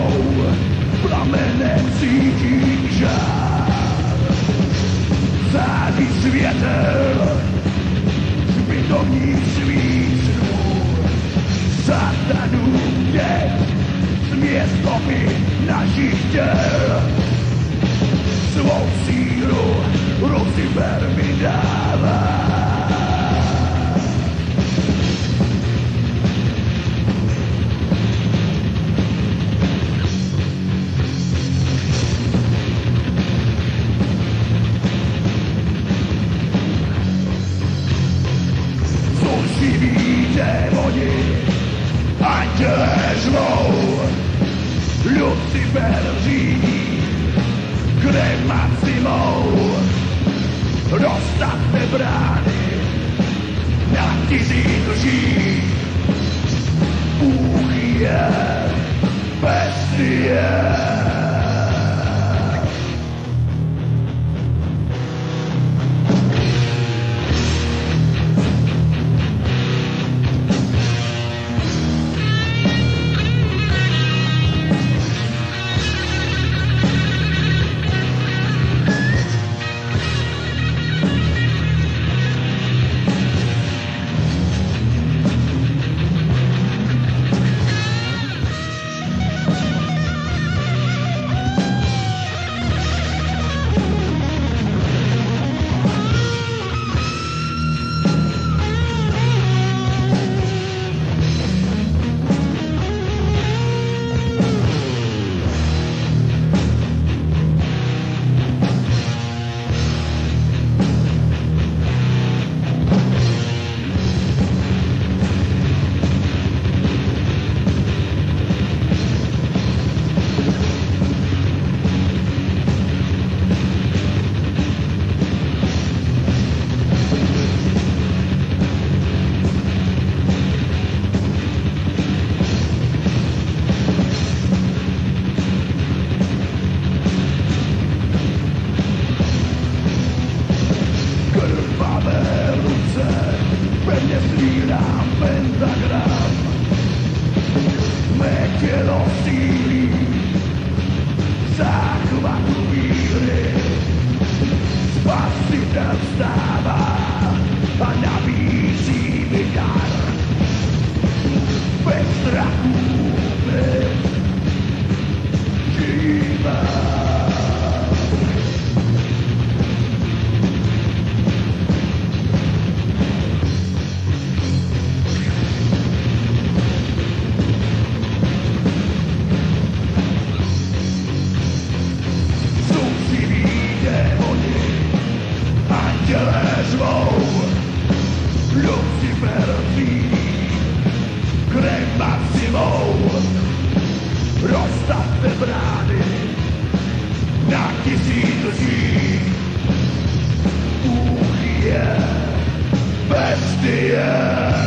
plamenem cítit žár. Září světel, zbytovní svých snů, satanu dět, směs kopy našich těl. Svou sílu Lucifer mi dává. Zuřiví démoni, andělé zlou, Lucifer řídí kremacimou. Rozstavte brány na 1000 lží. Bůh je bestie. Pevně svírám pentagram, mé tělo sílí záchvatu víry. Spasitel vstává a nabízí mi dar. Bez strachu vůbec žijeme. Lucifer řídí kremacimou. Rozstavte brány na 1000 lží. Bůh je bestie.